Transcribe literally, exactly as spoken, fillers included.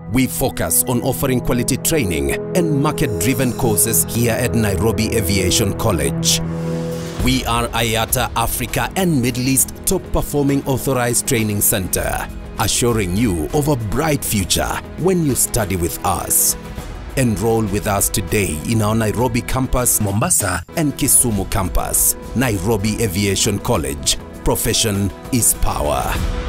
We focus on offering quality training and market-driven courses here at Nairobi Aviation College. We are I A T A Africa and Middle East top-performing authorized training center, assuring you of a bright future when you study with us. Enroll with us today in our Nairobi campus, Mombasa and Kisumu campus. Nairobi Aviation College. Profession is power.